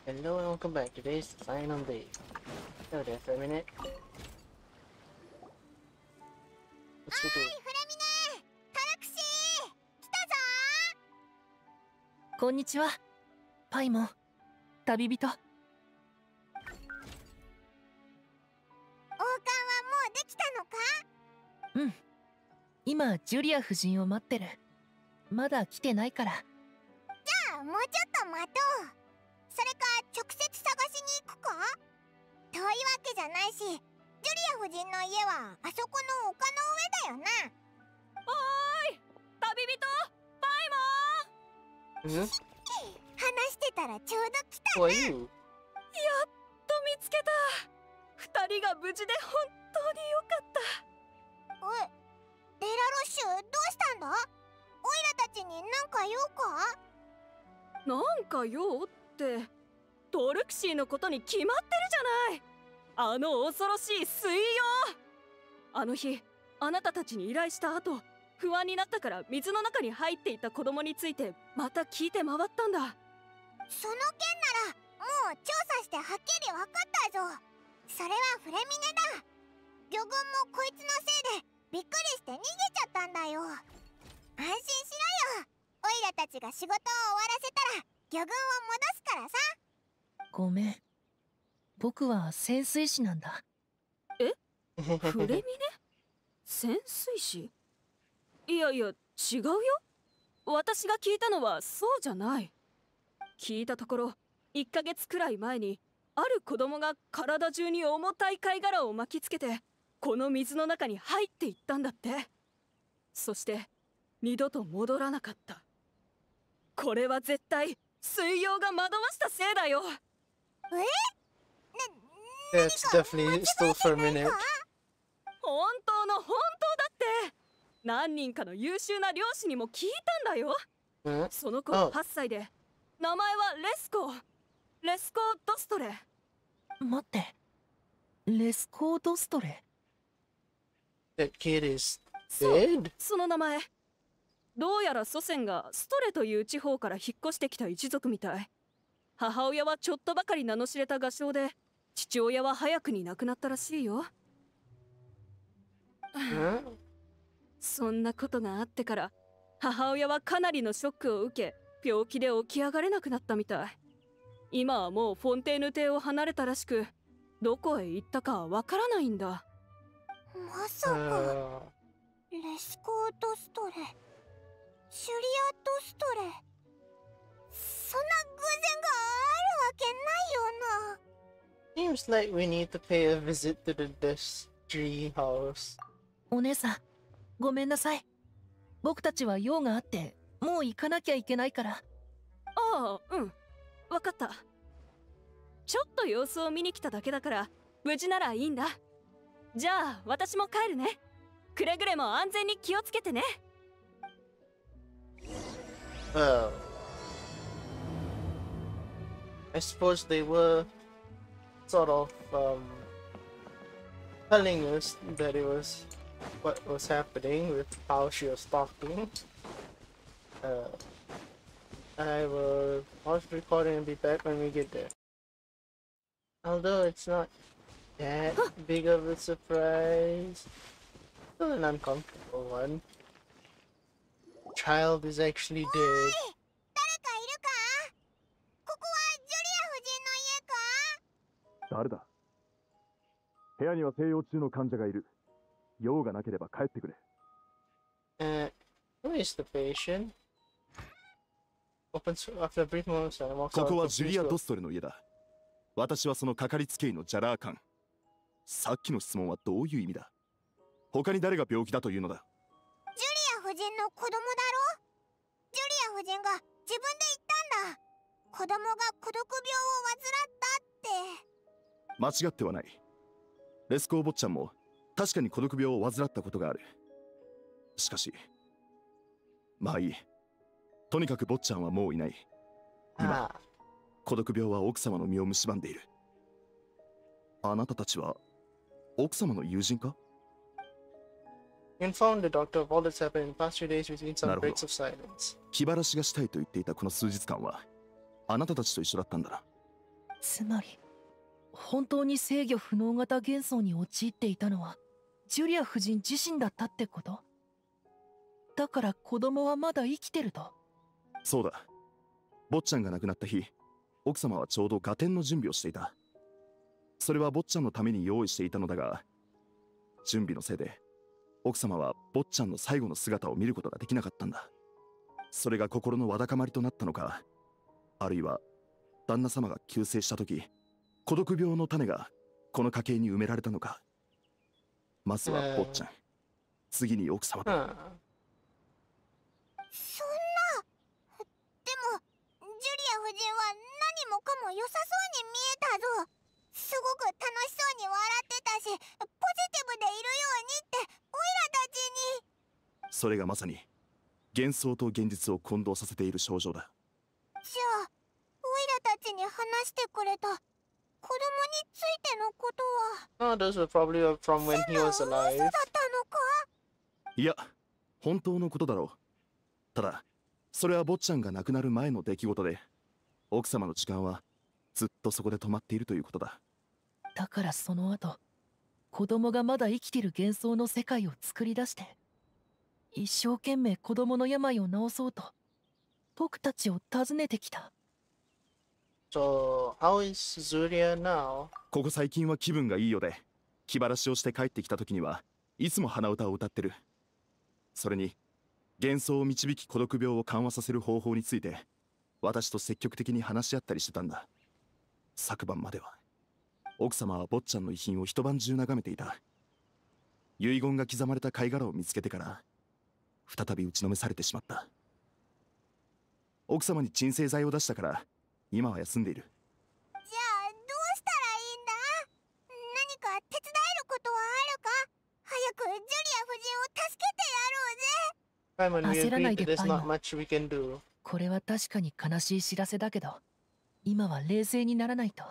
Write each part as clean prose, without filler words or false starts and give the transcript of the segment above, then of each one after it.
Hello and welcome back. Today's Sign on Day. Hello there for a minute. What's the do? こんにちは、パイモン、旅人。王冠はもうできたのか？ うん。今、ジュリア夫人を待ってる。まだ来てないから。 じゃあ、もうちょっと待とう。それか、直接探しに行くか？遠いわけじゃないし、ジュリア夫人の家はあそこの丘の上だよな。 おーい、旅人、パイモン。 Mm-hmm. 話してたらちょうど来たな。 Who are you? やっと見つけた。二人が無事で本当によかった。 デラロッシュ、どうしたんだ？オイラたちに何か用か？ なんか用って、トルクシーのことに決まってるじゃない。あの恐ろしい水妖。あの日、あなたたちに依頼した後、不安になったから水の中に入っていた子供についてまた聞いて回ったんだ。 その件ならもう調査してはっきり分かったぞ。それはフレミネだ。魚群もこいつのせいでびっくりして逃げちゃったんだよ。安心しろよ。オイラたちが仕事を終わらせたら魚群を戻すからさ。ごめん、僕は潜水士なんだ。 え？フレミネ？潜水士？いやいや、違うよ。私が聞いたのはそうじゃない。聞いたところ、1ヶ月くらい前にある子供が体中に重たい貝殻を巻きつけてこの水の中に入っていったんだって。そして二度と戻らなかった。これは絶対水妖が惑わしたせいだよ。 Yeah, it's definitely still for a minute. 本当の本当だって。何人かの優秀な漁師にも聞いたんだよ。 Huh? その子あ 8歳で、名前はレスコー・ドストレ。 待って、レスコー・ドストレ。 That kid is そう、 dead? その名前。どうやら祖先がストレという地方から引っ越してきた一族みたい。母親はちょっとばかり名の知れた画商で、父親は早くに亡くなったらしいよ。 Huh? そんなことがあってから母親はかなりのショックを受け、病気で起き上がれなくなったみたい。今はもうフォンテーヌ邸を離れたらしく、どこへ行ったかはわからないんだ。 まさかレスコー・ドストレ、シュリア・ドストレ、そんな偶然があるわけないよな。 Seems like we need to pay a visit to the Destry house. お姉さん、ごめんなさい。僕たちは用があって、もう行かなきゃいけないから。 ああ、うん。わかった。ちょっと様子を見に来ただけだから、無事ならいいんだ。じゃあ、私も帰るね。くれぐれも安全に気をつけてね。 Well, I suppose they were sort of telling us that it was what was happening with how she was talking. I will pause the recording and be back when we get there. Although it's not that big of a surprise, still an uncomfortable one. Child is actually dead. 誰かいるか？ここはジュリア夫人の家か？ 誰だ？部屋には静養中の患者がいる。用がなければ帰ってくれ。 Who is the patient? Opens after a brief moment and walks こ out こ of は the ジュリア・ store. ドストレの家だ。私はそのかかりつけ医のジャラーカン。さっきの質問はどういう意味だ？他に誰が病気だというのだ？ ジュリア夫人の子供だろ？ジュリア夫人が自分で言ったんだ。子供が孤独病を患ったって。 間違ってはない。レスコー坊ちゃんも確かに孤独病を患ったことがある。しかし、まあいい。とにかく坊ちゃんはもういない。今、 Ah, 孤独病は奥様の身を蝕んでいる。あなたたちは奥様の友人か？ you informed the doctor of all that's happened in the past few days between some なるほど。 breaks of silence. 気晴らしがしたいと言っていたこの数日間はあなたたちと一緒だったんだな。 つまり本当に制御不能型幻想に陥っていたのはジュリア夫人自身だったってこと？だから子供はまだ生きてると？ そうだ。坊ちゃんが亡くなった日、奥様はちょうど合点の準備をしていた。それは坊ちゃんのために用意していたのだが、準備のせいで奥様は坊ちゃんの最後の姿を見ることができなかったんだ。それが心のわだかまりとなったのか、あるいは旦那様が急逝した時、孤独病の種がこの家系に埋められたのか。まずは坊ちゃん、次に奥様と。 そんな。でもジュリア夫人は何もかも良さそうに見えたぞ。すごく楽しそうに笑ってたし、ポジティブでいるようにってオイラたちに。 それがまさに幻想と現実を混同させている症状だ。 じゃあオイラたちに話してくれた子供についてのことは Oh, those were probably from when he 嘘 was だった alive. のか？ いや、本当のことだろう。ただ、それは坊ちゃんが亡くなる前の出来事で、奥様の時間はずっとそこで止まっているということだ。 だからその後、子供がまだ生きてる幻想の世界を作り出して、一生懸命子供の病を治そうと僕たちを訪ねてきた。 So, how is Zuria now? ここ最近は気分がいいようで、気晴らしをして帰ってきた時にはいつも鼻歌を歌ってる。それに幻想を導き孤独病を緩和させる方法について私と積極的に話し合ったりしてたんだ。昨晩までは奥様は坊ちゃんの遺品を一晩中眺めていた。遺言が刻まれた貝殻を見つけてから再び打ちのめされてしまった。奥様に鎮静剤を出したから今は休んでいる。 じゃあどうしたらいいんだ？何か手伝えることはあるか？早くジュリア夫人を助けてやろうぜ。 Paimon, we 焦らない agreed で that there's パイモ not ン。 much we can do. これは確かに悲しい知らせだけど、今は冷静にならないと。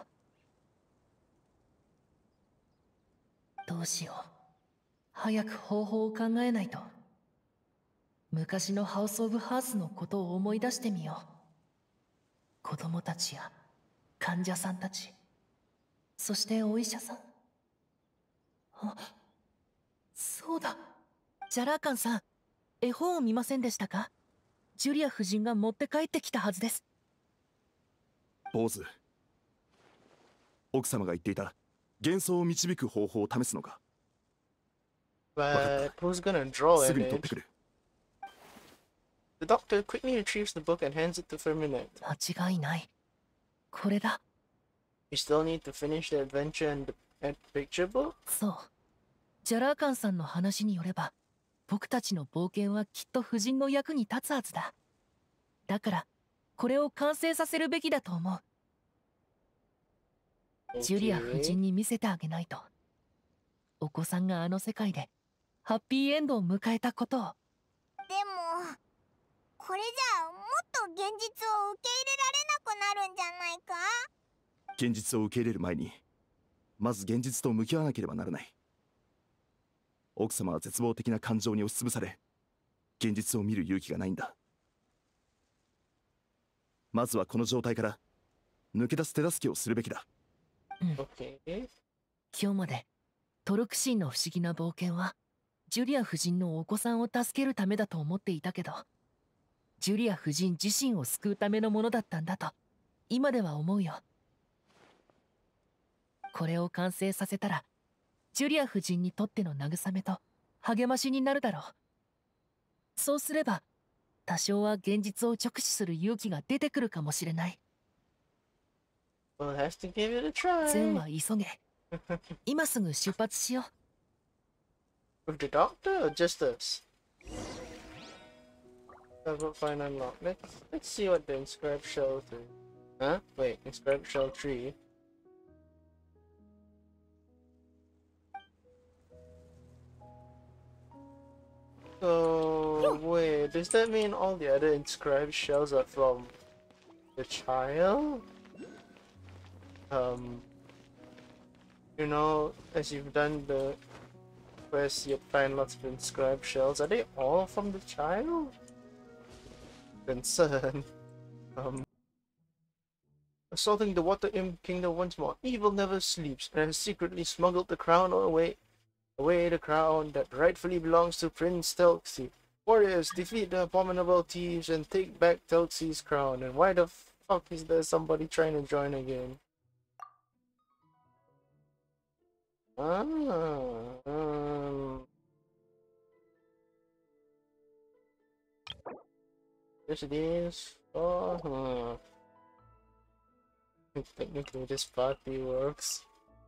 どうしよう。早く方法を考えないと。昔のハウス・オブ・ハースのことを思い出してみよう。子供たちや患者さんたち、そしてお医者さん。あ、そうだ。ジャラーカンさん、絵本を見ませんでしたか？ジュリア夫人が持って帰ってきたはずです。 坊主、奥様が言っていた幻想を導く方法を試すのか。 But who's gonna draw す an ぐに取って image? くる。 The doctor quickly retrieves the book and hands it to Firminet. 間違いない。これだ。 You still need to finish the adventure and picture book? そう。ジャラーカンさんの話によれば、僕たちの冒険はきっと夫人の役に立つはずだ。だから、これを完成させるべきだと思う。ジュリア夫 Okay. 人に見せてあげないと。お子さんがあの世界で、ハッピーエンドを迎えたことを。 でもこれじゃあもっと現実を受け入れられなくなるんじゃないか？ 現実を受け入れる前にまず現実と向き合わなければならない。奥様は絶望的な感情に押しつぶされ、現実を見る勇気がないんだ。まずはこの状態から抜け出す手助けをするべきだ。 Okay. 今日までトルクシンの不思議な冒険はジュリア夫人のお子さんを助けるためだと思っていたけど、ジュリア夫人自身を救うためのものだったんだと今では思うよ。これを完成させたらジュリア夫人にとっての慰めと励ましになるだろう。そうすれば多少は現実を直視する勇気が出てくるかもしれない。 We'll have to give it a 善 try. は急げ。今すぐ出発しよう。 With the doctor or just us? Level fine unlocked. Let's see what the inscribed shell 3. Huh? Wait, inscribed shell 3. So wait, does that mean all the other inscribed shells are from the child? You know, as you've done the quest, you find lots of inscribed shells. Are they all from the child? Concern. assaulting the Water Imp Kingdom once more. Evil never sleeps and has secretly smuggled the crown away the crown that rightfully belongs to Prince Telxi. Warriors, defeat the abominable thieves and take back Telxi's crown. And why the fuck is there somebody trying to join again? Yes it is. Technically this party works.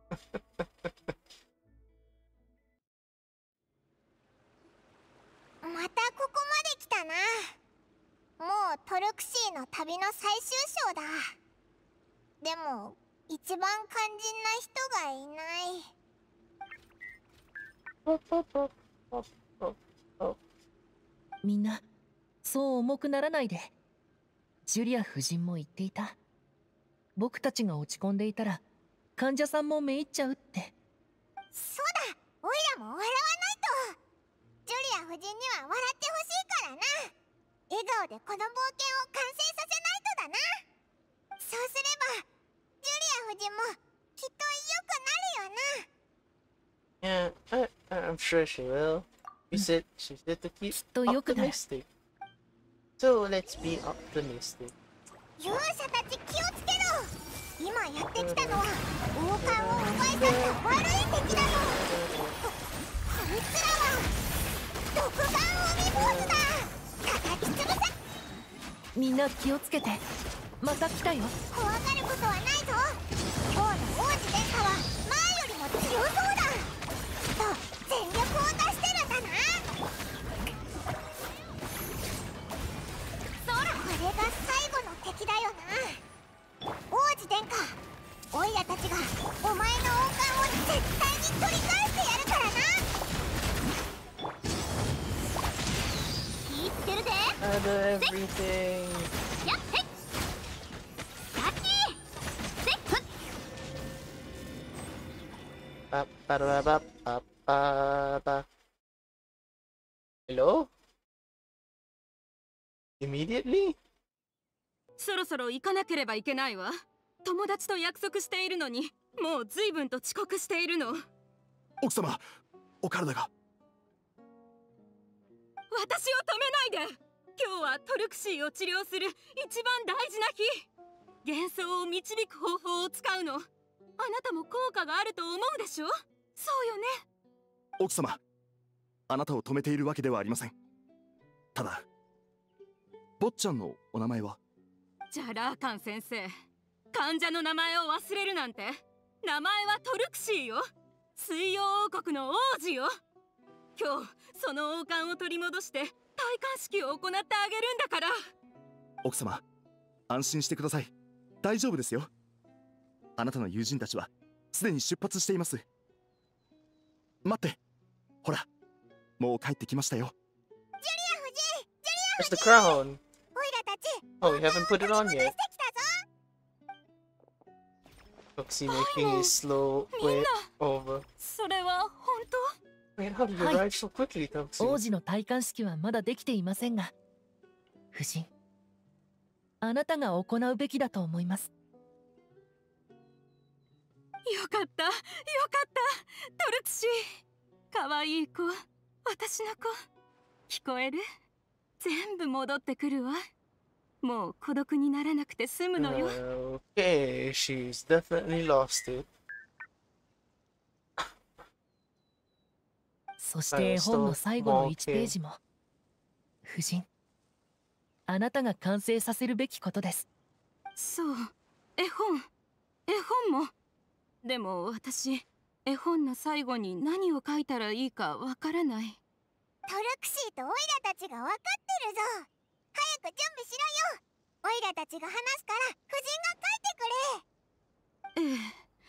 またここまで来たな。もうトルクシーの旅の最終章だ。でも一番肝心な人がいない。 みんなそう重くならないで。ジュリア夫人も言っていた。僕たちが落ち込んでいたら患者さんもめいっちゃうって。 そうだ、オイラも笑わないと。ジュリア夫人には笑ってほしいからな。笑顔でこの冒険を完成させないとだな。そうすればジュリア夫人もきっと良くなるよな。 Yeah, I'm sure she will. You said she's there to keep きっと良くなる。 optimistic. So let's be optimistic. 勇者たち気をつけろ。今やってきたのは王冠を奪い去った悪い敵だぞ。こいつらは独眼海坊主だ。叩き潰せ。 みんな気をつけて。また来たよ。 怖がることはないぞ。今日の王子殿下は前よりも強そうだ。きっと全力を出してるんだな。これが最後の敵だよな。王子殿下、オイラたちがお前の王冠を絶対に取り返してやるからな。言ってるぜ。 I do everything. やっへっ。ガッキー。せっふっ。 Hello? Immediately? そろそろ行かなければいけないわ。友達と約束しているのにもう随分と遅刻しているの。 奥様、お体が。 私を止めないで。今日はトルクシーを治療する一番大事な日。幻想を導く方法を使うの。あなたも効果があると思うでしょ。そうよね。 奥様、あなたを止めているわけではありません。ただ坊ちゃんのお名前は？ じゃあラーカン先生、患者の名前を忘れるなんて。名前はトルクシーよ。水曜王国の王子よ。今日その王冠を取り戻して戴冠式を行ってあげるんだから。 奥様、安心してください。大丈夫ですよ。あなたの友人たちはすでに出発しています。待って、ほら、もう帰ってきましたよ。 ジュリア夫人、ジュリア Where's the crown? オイラたち。 Oh, you haven't put it on 出 yet. してきたぞ。 Foxy making his slow way over. それは本当？ Wait, how did you ride so quickly, 王 Foxy? 子の戴冠式はまだできていませんが、夫人、あなたが行うべきだと思います。 よかった、よかった。トルクシー、かわいい子、私の子。聞こえる？全部戻ってくるわ。もう孤独にならなくて済むのよ。 Okay, she's definitely lost it. そして絵本の最後の1ページも、夫人、あなたが完成させるべきことです。 そう、絵本も。でも私、絵本の最後に何を書いたらいいかわからない。 トルクシーとオイラたちが分かってるぞ。早く準備しろよ。オイラたちが話すから夫人が書いてくれ。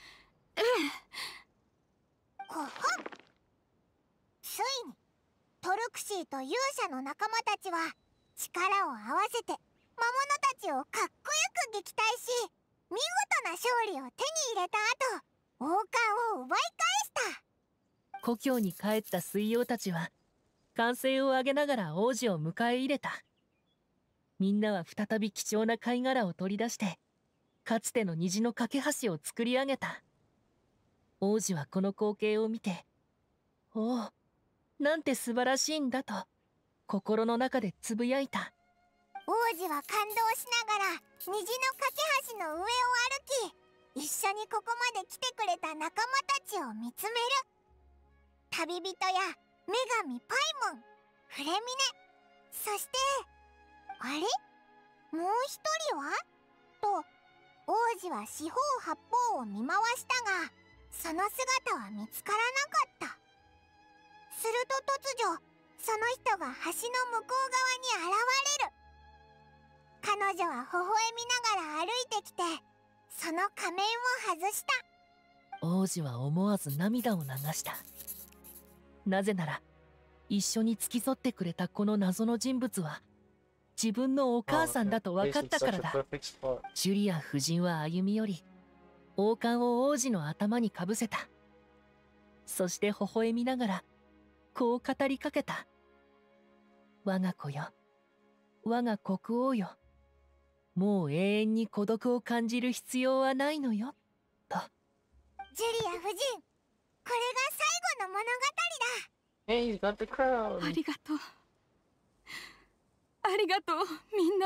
ほほっ。ついにトルクシーと勇者の仲間たちは力を合わせて魔物たちをかっこよく撃退し、見事な勝利を手に入れた後、王冠を奪い返した。 故郷に帰った水妖たちは歓声を上げながら王子を迎え入れた。みんなは再び貴重な貝殻を取り出してかつての虹の架け橋を作り上げた。王子はこの光景を見て、おお、なんて素晴らしいんだと心の中でつぶやいた。 王子は感動しながら虹の架け橋の上を歩き、一緒にここまで来てくれた仲間たちを見つめる。旅人や女神パイモン、フレミネ、そしてあれ、もう一人はと王子は四方八方を見回したが、その姿は見つからなかった。すると突如、その人が橋の向こう側に現れる。彼女は微笑みながら歩いてきて、その仮面を外した。 王子は思わず涙を流した。なぜなら一緒に付き添ってくれたこの謎の人物は自分のお母さんだと分かったからだ。ジュリア夫人は歩み寄り、王冠を王子の頭にかぶせた。そして微笑みながらこう語りかけた。我が子よ、我が国王よ、もう永遠に孤独を感じる必要はないのよ、と。 ジュリア夫人、これが最後の物語だ。 Hey, he's got the crown. ありがとう。ありがとう、みんな。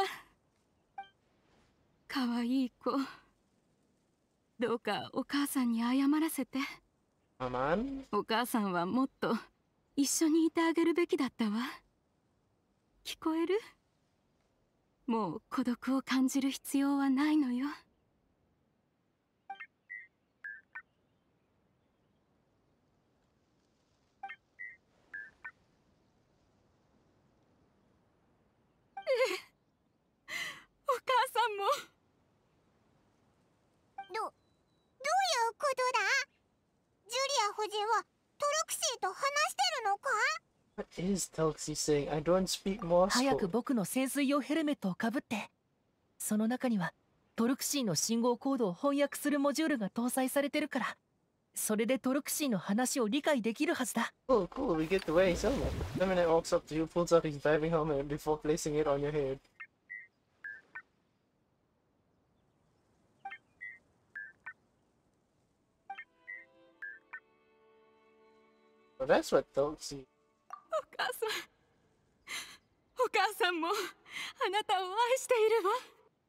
かわいい子。どうかお母さんに謝らせて。 Come on. お母さんはもっと一緒にいてあげるべきだったわ。聞こえる？もう孤独を感じる必要はないのよ。お母さんも。 どういうことだ？ジュリア夫人はトルクシーと話してるのか？ What is Telxi saying? I don't speak Moscow. 早く僕の潜水用ヘルメットをかぶって。その中にはトルクシーの信号コードを翻訳するモジュールが搭載されてるから、それでトルクシーの話を理解できるはずだ。 Cool, cool. We get to wear his helmet. Feminine walks up to you, pulls out his diving helmet before placing it on your head. So that's what Telxi. お母さん。お母さんもあなたを愛しているわ。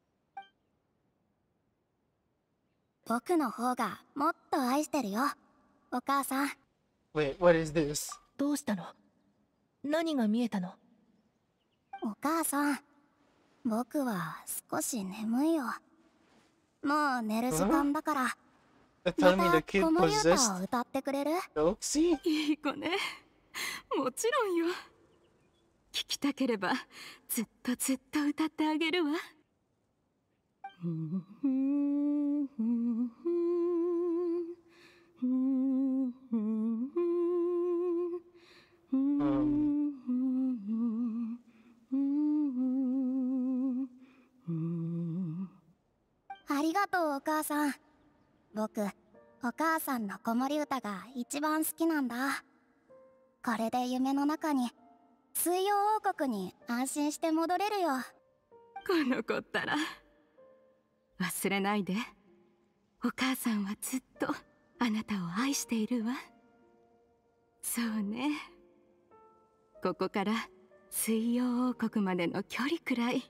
僕の方がもっと愛してるよ、お母さん。 Wait, what is this? どうしたの？何が見えたの？ お母さん、僕は少し眠いよ。もう寝る時間だから、 Tell ま me た the kid 子守歌 possessed を歌ってくれる？ Telxi? いい子ね。もちろんよ。聞きたければずっとずっと歌ってあげるわ。 ありがとう、お母さん。僕、お母さんの子守歌が一番好きなんだ。これで夢の中に、水曜王国に安心して戻れるよ。 この子ったら忘れないで。お母さんはずっとあなたを愛しているわ。そうね。ここから水曜王国までの距離くらい。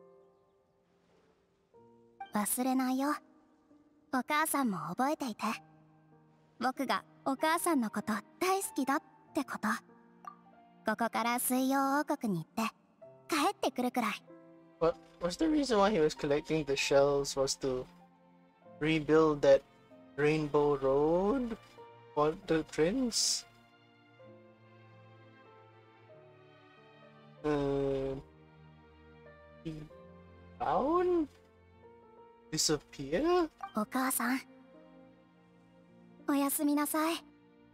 忘れないよ。お母さんも覚えていて。僕がお母さんのこと大好きだってこと。ここから水曜王国に行って帰ってくるくらい。 What was the reason why he was collecting the shells was to rebuild that rainbow road for the prince? He found? Disappear? お母さん、おやすみなさい。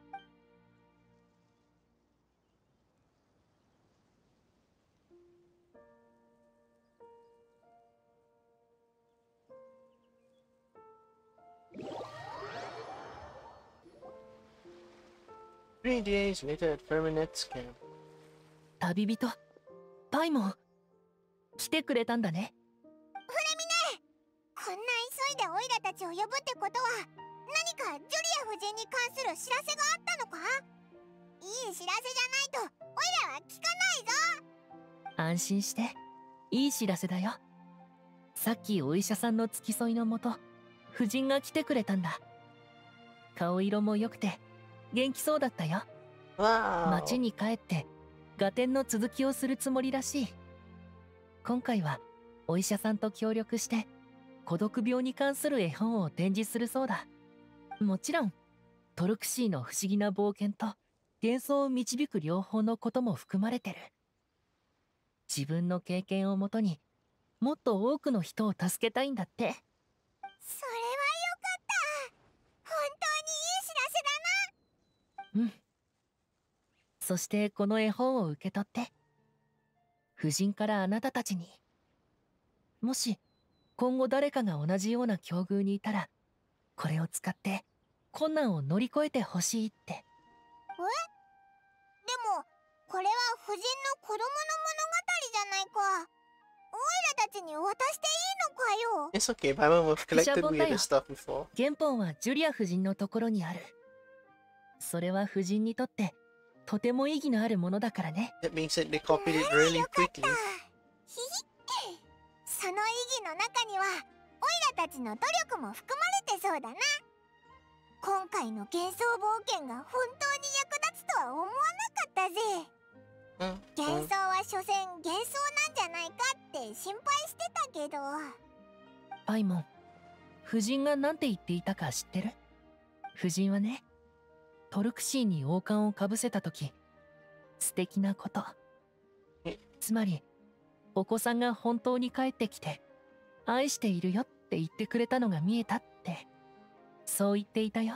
3 days later at Ferminet's camp. 旅人、パイモン、来てくれたんだね。 こんな忙急いでオイラたちを呼ぶってことは、何かジュリア夫人に関する知らせがあったのか？いい知らせじゃないとオイラは聞かないぞ。 安心して、いい知らせだよ。さっきお医者さんの付き添いのもと、夫人が来てくれたんだ。顔色も良くて元気そうだったよ。 Wow. 町に帰って合点の続きをするつもりらしい。今回はお医者さんと協力して孤独病に関する絵本を展示するそうだ。もちろんトルクシーの不思議な冒険と幻想を導く両方のことも含まれてる。自分の経験をもとにもっと多くの人を助けたいんだって。 それはよかった。本当にいい知らせだな。 うん。そしてこの絵本を受け取って、夫人からあなたたちに、もし今後誰かが同じような境遇にいたら、これを使って困難を乗り越えてほしいって。 でもこれは夫人の子供の物語じゃないか。オイラたちに渡していいのかよ。 It's okay, Paimon, we've collected Shabon weirder tayo. stuff before. 原本はジュリア夫人のところにある。それは夫人にとってとても意義のあるものだからね。 That means that they copied it really よかっ quickly. た。ひひその意義の中にはオイラたちの努力も含まれてそうだな。今回の幻想冒険が本当に役立つとは思わなかったぜ。幻想は所詮幻想なんじゃないかって心配してたけど。 パイモン、夫人が何て言っていたか知ってる？夫人はね、トルクシーに王冠をかぶせたとき、素敵なこと。つまり、お子さんが本当に帰ってきて、愛しているよって言ってくれたのが見えたって、そう言っていたよ。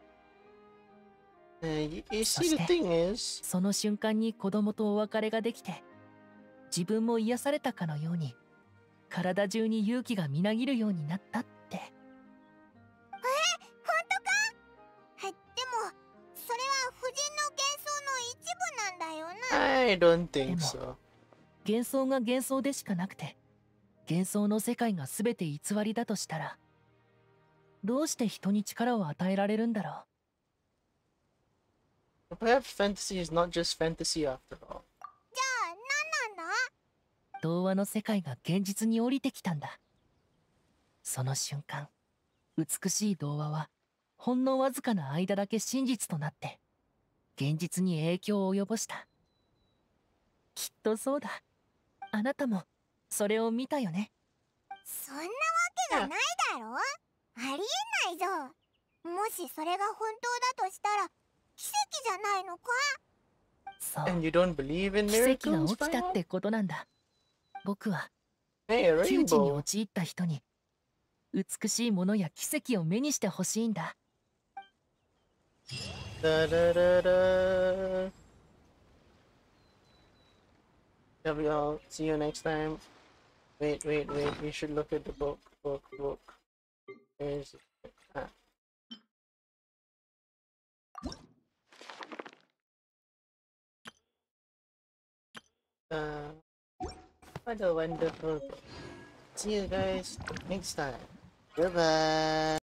You see, the thing is, その瞬間に子供とお別れができて、自分も癒されたかのように、体中に勇気がみなぎるようになったって。 本当か？でもそれは夫人の幻想の一部なんだよな。 I don't think でも so. 幻想が幻想でしかなくて、幻想の世界が全て偽りだとしたら、どうして人に力を与えられるんだろう。 Perhaps fantasy is not just fantasy after all. じゃあ何なんだ？ 童話の世界が現実に降りてきたんだ。その瞬間、美しい童話はほんのわずかな間だけ真実となって現実に影響を及ぼした。きっとそうだ。あなたもそれを見たよね。 そんなわけがないだろ。ありえないぞ。もしそれが本当だとしたら奇跡じゃないのか？ そう。 And you don't believe in 奇跡が miracles, 起きたっ Paimon? てことなんだ。僕は Hey, a 窮地に rainbow. 陥った人に美しいものや奇跡を目にしてほしいんだ。 Da da da da. Love y'all. See you next time. Wait. We should look at the book. Book. Where is it? Ah. What a wonderful book. See you guys next time. Goodbye.